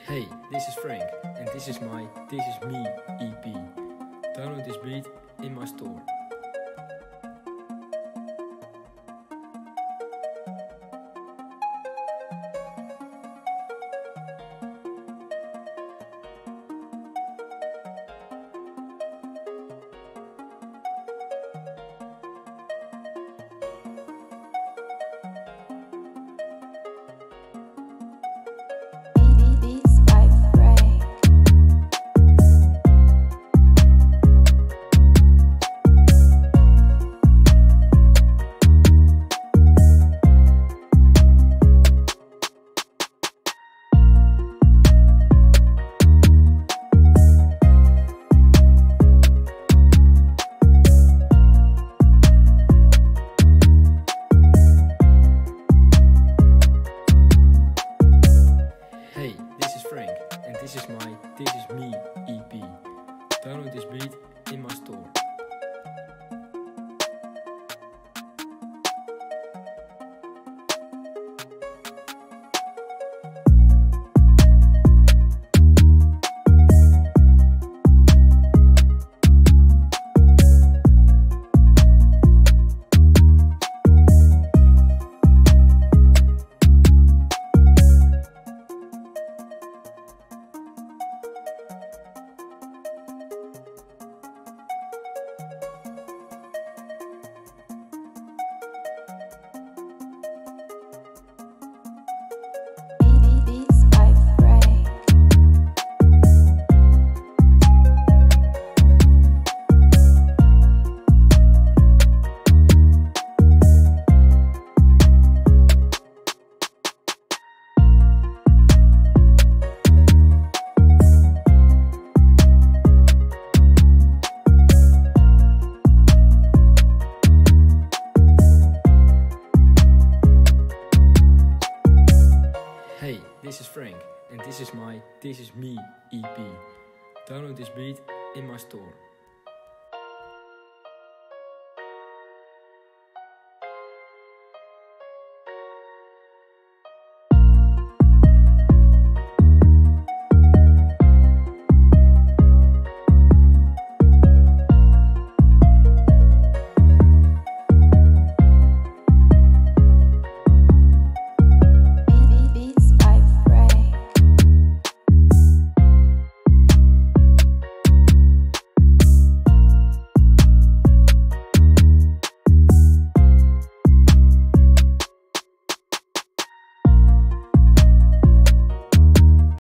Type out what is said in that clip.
Hey, this is Frank and this is my This Is Me EP. Download this beat in my store. Hey, this is Frank and this is my This Is Me EP. Download this beat in my store. Hey, this is Frank and this is my This Is Me EP. Download this beat in my store.